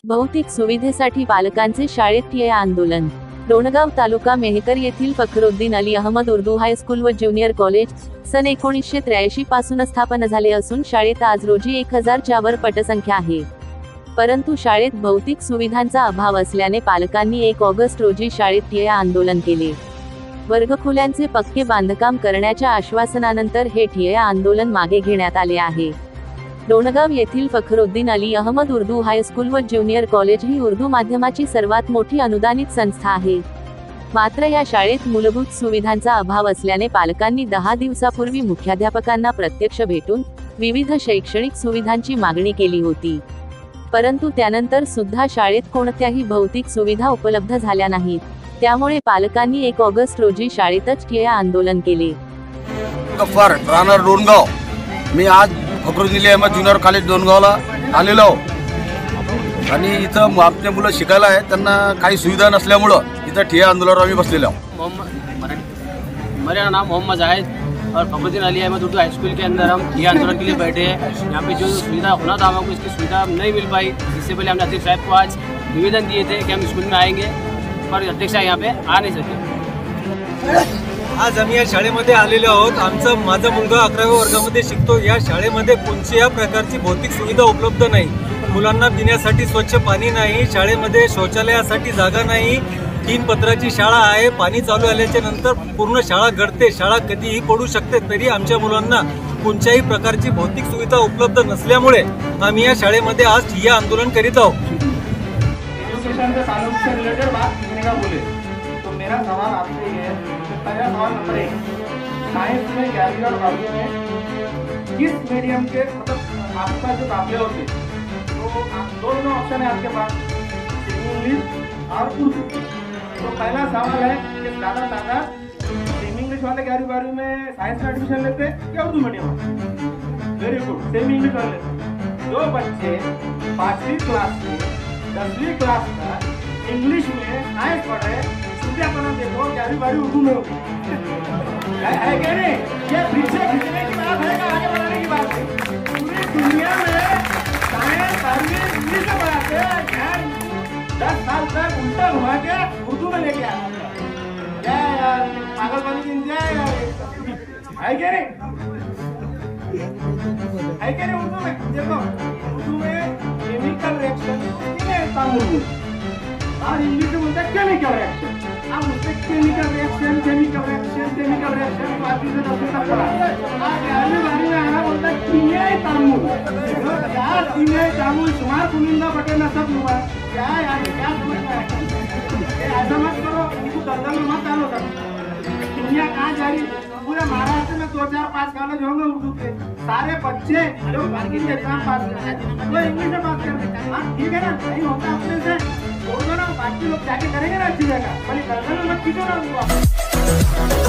भौतिक सुविधेसाठी पालकांचे शाळेत ठिय्या आंदोलन। डोणगाव तालुका मेहकर येथील फखरुद्दीन अली अहमद उर्दू हायस्कूल व ज्युनियर कॉलेज सन 1983 पासून स्थापन झाले असून शाळेत आज रोजी 1000च्या वर पटसंख्या आहे। परंतु शाळेत भौतिक सुविधांचा अभाव असल्याने पालकांनी 1 ऑगस्ट रोजी शाळेत ठिय्या आंदोलन केले। वर्गखोल्यांचे पक्के बांधकाम करण्याच्या आश्वासनानंतर हे ठिय्या आंदोलन मागे घेण्यात आले आहे। डोणगाव येथील फखरुद्दीन अली अहमद उर्दू हायस्कूल व ज्युनियर कॉलेज ही उर्दू माध्यमाची सर्वात मोठी अनुदानित संस्था आहे। मात्र या शाळेत मूलभूत सुविधांचा अभाव असल्याने पालकांनी 10 दिवसापूर्वी मुख्याध्यापकांना प्रत्यक्ष भेटून विविध शैक्षणिक सुविधांची मागणी केली होती। परंतु त्यानंतर सुद्धा शाळेत कोणत्याही भौतिक सुविधा उपलब्ध झाल्या नाहीत। त्यामुळे पालकांनी 1 ऑगस्ट रोजी शाळेतच ठिय्या आंदोलन केले। राहणार डोणगाव, मी आज फखरुद्दीन अली अहमद ज्युनियर कॉलेज डोणगावला आलेलो आणि इथं आपले मुलं शिकायला आहेत, त्यांना काही सुविधा नसल्यामुळं इथं ठिय्या आंदोलनावर आम्ही बसलेलो आहोत। मेरा नाम मोहम्मद जाहिद और फखरुद्दीन अली अहमद उर्दू हाई स्कूल के अंदर हम ठिय्या आंदोलन के लिए बैठे हैं। यहाँ पे जो सुविधा होना था हमको इसकी सुविधा नहीं मिल पाई। इससे पहले हमने अध्यक्ष साहब को आज निवेदन दिए थे कि हम स्कूल में आएंगे, पर अध्यक्ष यहाँ पे आ नहीं सके। आज आम्ही या शाळेमध्ये आलेलो आहोत। माझा मुलगा 11व्या वर्गामध्ये शिकतो। या शाळेमध्ये कोणत्याही प्रकारची भौतिक सुविधा उपलब्ध नाही। मुलांना पिण्यासाठी स्वच्छ पाणी नाही, शाळेमध्ये शौचालयासाठी जागा नाही, 3 पत्राची शाळा आहे। पाणी चालू आल्याच्या नंतर पूर्ण शाळा गळते, शाळा कधीही पडू शकते। तरी आमच्या मुलांना कोणत्याही प्रकारची भौतिक सुविधा उपलब्ध नसल्यामुळे आम्ही या शाळेमध्ये आज ठिय्या आंदोलन करीत आहोत। एजुकेशन के ताल्लुक से रिलेटेड बात करने का बोले तो मेरा सवाल आपसे ये है, पहला सवाल नंबर 1, साइंस में 11वीं और 12वीं में किस मीडियम के मतलब आपका जो दाखिले होते तो दोनों ऑप्शन है आपके पास, इंग्लिश और उर्दू। तो पहला सवाल है कि ज़्यादा सेमी इंग्लिश वाले 11वीं 12वीं में साइंस में एडमिशन लेते या उर्दू मीडियम में? वेरी गुड, सेमी इंग्लिश वाले लेते। जो बच्चे 5वीं क्लास से 10वीं क्लास तक इंग्लिश में साइंस पढ़े, अपना देखो 11वीं 12वीं उर्दू में होगी है क्या नहीं? ये पीछे खींचने की बात है कि आगे बढ़ाने की बात है? पूरी दुनिया में साइंस 12वीं इंग्लिश में पढ़ाते हैं, 10 साल तक उल्टा घुमा के उर्दू में लेके आते हैं। क्या यार पागलपन की इंतहा है यार, है क्या नहीं? है क्या नहीं? उर्दू में देखो, उर्दू में केमिकल रिएक्शन और इंग्लिश में बोलते हैं केमिकल रिएक्शन। अब उससे केमिकल रिएक्शन बाकी से 10वीं तक पढ़ा। आज 11वीं 12वीं में आना बोलता है कीमियाई तामुल। यार कीमियाई तामुल शुमार कुनिंदा बटे ना सब हुआ। क्या यार क्या समझता है? ऐसा मत करो, उनको दलदल में मत डालो। कीमिया कहाँ जा रही? पूरे महाराष्ट्र में 2 4 5 कॉलेज होंगे उर्दू के। सारे बच्चे जो बाकी के एग्जाम पास करते हैं वो इंग्लिश में बात करते हैं। हाँ ठीक है ना, नहीं होता अपने से छोड़ दो ना, बाकी लोग जाके करेंगे ना अच्छी जगह, भले दलदल में मत खींचो ना उनको।